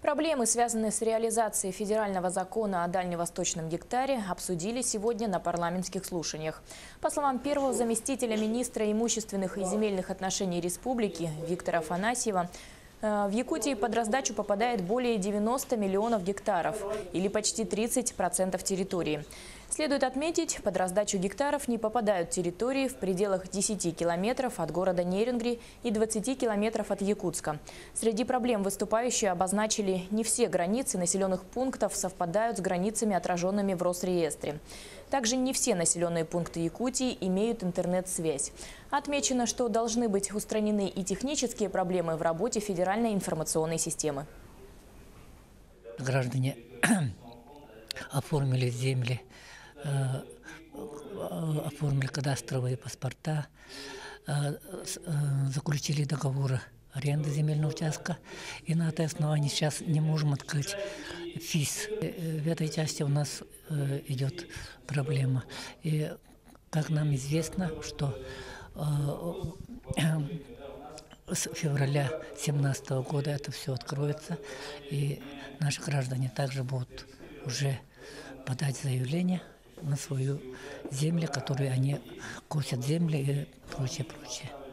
Проблемы, связанные с реализацией федерального закона о дальневосточном гектаре, обсудили сегодня на парламентских слушаниях. По словам первого заместителя министра имущественных и земельных отношений республики Виктора Афанасьева, в Якутии под раздачу попадает более 90 миллионов гектаров, или почти 30% территории. Следует отметить, под раздачу гектаров не попадают территории в пределах 10 километров от города Нерюнгри и 20 километров от Якутска. Среди проблем выступающие обозначили, не все границы населенных пунктов совпадают с границами, отраженными в Росреестре. Также не все населенные пункты Якутии имеют интернет-связь. Отмечено, что должны быть устранены и технические проблемы в работе федеральной информационной системы. Граждане оформили земли, оформили кадастровые паспорта, заключили договоры аренды земельного участка. И на этой основании сейчас не можем открыть ФИС. В этой части у нас идет проблема. И как нам известно, что с февраля 2017 года это все откроется, и наши граждане также будут уже подать заявление на свою землю, которую они косят земли и прочее, прочее.